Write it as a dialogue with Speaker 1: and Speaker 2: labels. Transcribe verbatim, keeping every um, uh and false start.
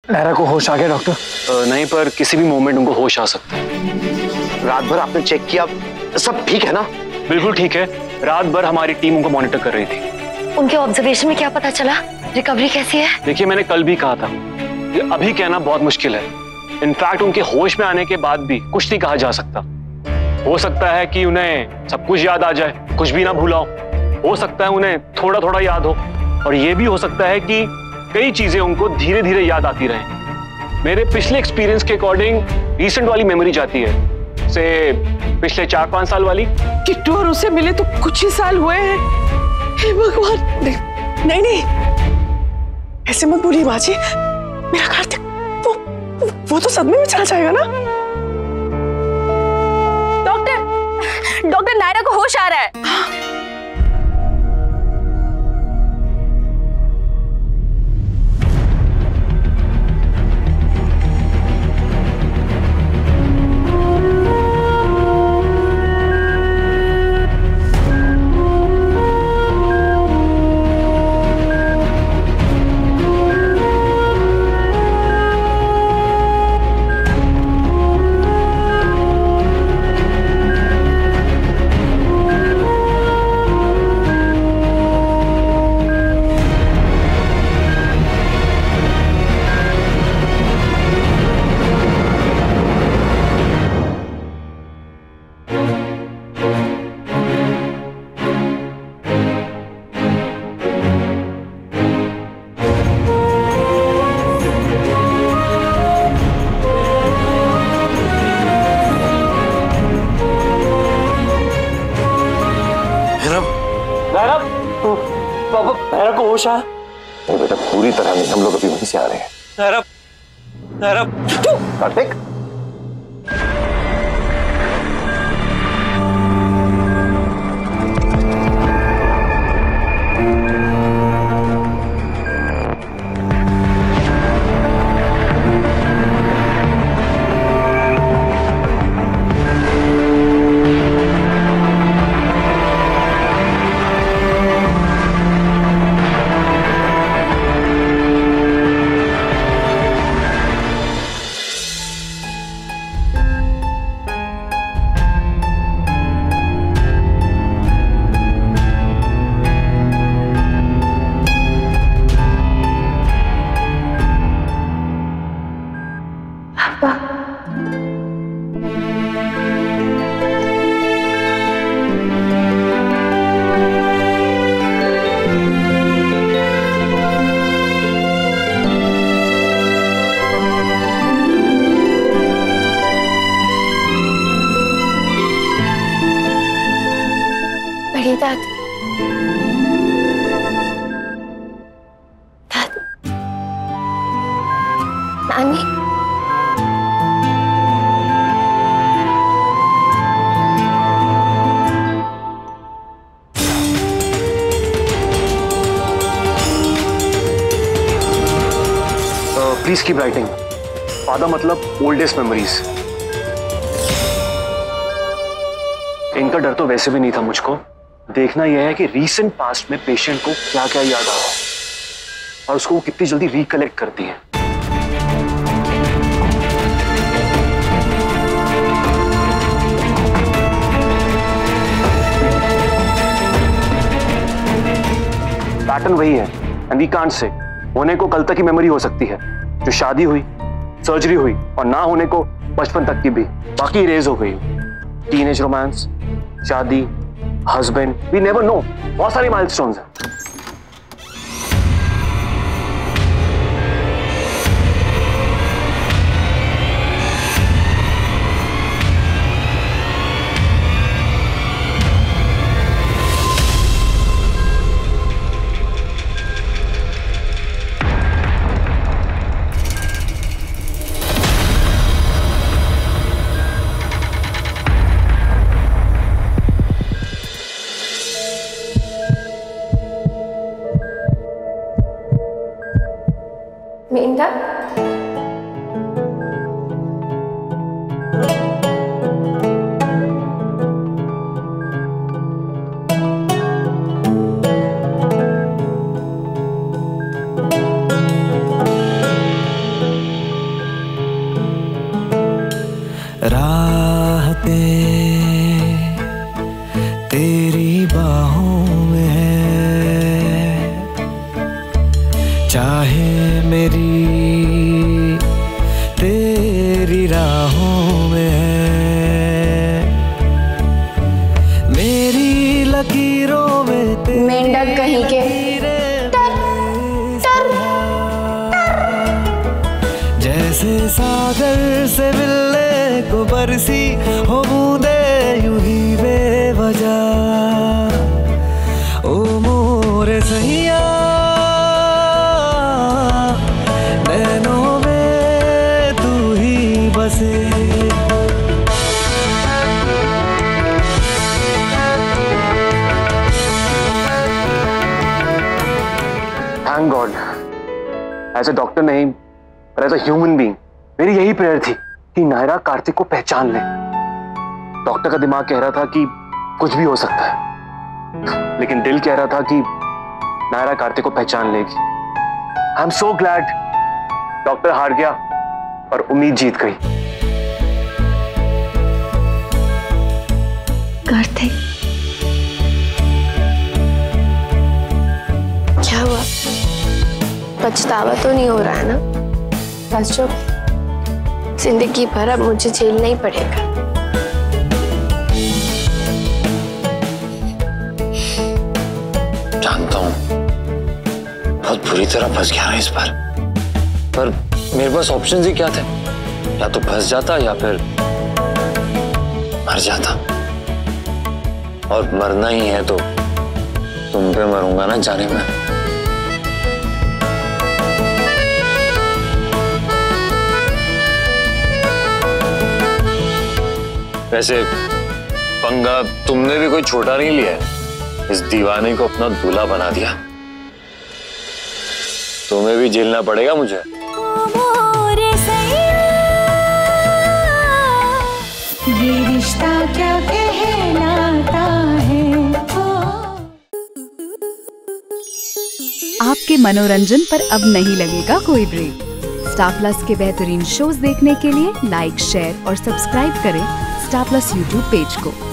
Speaker 1: नायरा को होश आ गया डॉक्टर?
Speaker 2: नहीं, पर किसी भी मोमेंट उनको होश आ सकता है।
Speaker 3: रात भर आपने चेक किया, सब ठीक है ना?
Speaker 2: बिल्कुल ठीक है। रात भर हमारी टीम उनको मॉनिटर कर रही थी।
Speaker 4: उनके ऑब्जर्वेशन में क्या पता चला? रिकवरी कैसी है?
Speaker 2: देखिए, मैंने कल भी कहा था कि अभी कहना बहुत मुश्किल है। इनफैक्ट उनके होश में आने के बाद भी कुछ नहीं कहा जा सकता। हो सकता है कि उन्हें सब कुछ याद आ जाए, कुछ भी ना भूला हो। हो सकता है उन्हें थोड़ा थोड़ा याद हो, और यह भी हो सकता है कि कई चीजें उनको धीरे धीरे याद आती रहें। मेरे पिछले एक्सपीरियंस के अकॉर्डिंग रिसेंट वाली मेमोरी जाती है, से पिछले चार पांच साल वाली।
Speaker 5: किट्टू और उसे मिले तो कुछ ही साल हुए हैं। हे भगवान, नहीं नहीं ऐसे मत बोलिए बाजी। मेरा कार्तिक वो वो तो सदमे में चला जाएगा ना।
Speaker 4: डॉक्टर डॉक्टर नायरा को होश आ रहा है।
Speaker 1: नायरा को होश आया?
Speaker 3: नहीं बेटा, पूरी तरह नहीं। हम लोग अभी वहीं से आ रहे हैं।
Speaker 1: नायरा, नायरा,
Speaker 3: कार्तिक,
Speaker 4: बड़ी दादी, दादी, नानी,
Speaker 2: प्लीज कीप राइटिंग। फादर मतलब ओल्डेस्ट मेमोरीज। इनका डर तो वैसे भी नहीं था मुझको। देखना यह है कि रीसेंट पास्ट में पेशेंट को क्या क्या याद आ रहा है और उसको वो कितनी जल्दी रिकलेक्ट करती है। पैटर्न वही है, एंड वी कांट से। होने को कल तक की मेमोरी हो सकती है, जो शादी हुई, सर्जरी हुई, और ना होने को बचपन तक की भी, बाकी इरेज हो गई। टीनेज रोमांस, शादी, हस्बैंड, वी नेवर नो। बहुत सारी माइलस्टोन्स हैं।
Speaker 6: राहते तेरी बाहों में है, चाहे मेरी तेरी राहों में है, मेरी लकीरों में तेरी
Speaker 4: मेंढक कहीं के टर, टर,
Speaker 6: जैसे सागर से मिलने को बरसी हो बूंदे यूं ही बेवजह, ओ मोरे सैया नैनों में तू ही बसे।
Speaker 2: Thank God, as a doctor नहीं पर एज अ ह्यूमन बीइंग मेरी यही प्रेयर थी कि नायरा कार्तिक को पहचान ले। डॉक्टर का दिमाग कह रहा था कि कुछ भी हो सकता है, लेकिन दिल कह रहा था कि नायरा कार्तिक को पहचान लेगी। I am so glad doctor हार गया और उम्मीद जीत गई।
Speaker 4: कार्तिक, क्या हुआ? पछतावा तो नहीं हो रहा है ना? बस जो जिंदगी भर अब मुझे झेलना ही पड़ेगा।
Speaker 7: जानता हूं बहुत बुरी तरह फंस गया इस बार, पर मेरे पास ऑप्शंस ही क्या थे? या तो फंस जाता या फिर मर जाता, और मरना ही है तो तुम पे मरूंगा ना जाने में। वैसे पंगा तुमने भी कोई छोटा नहीं लिया है, इस दीवाने को अपना दूल्हा बना दिया। तुम्हें भी झेलना पड़ेगा मुझे।
Speaker 8: ये रिश्ता क्या कहलाता है।
Speaker 9: आपके मनोरंजन पर अब नहीं लगेगा कोई ब्रेक। स्टार प्लस के बेहतरीन शोज देखने के लिए लाइक, शेयर और सब्सक्राइब करें स्टार प्लस यूट्यूब पेज को।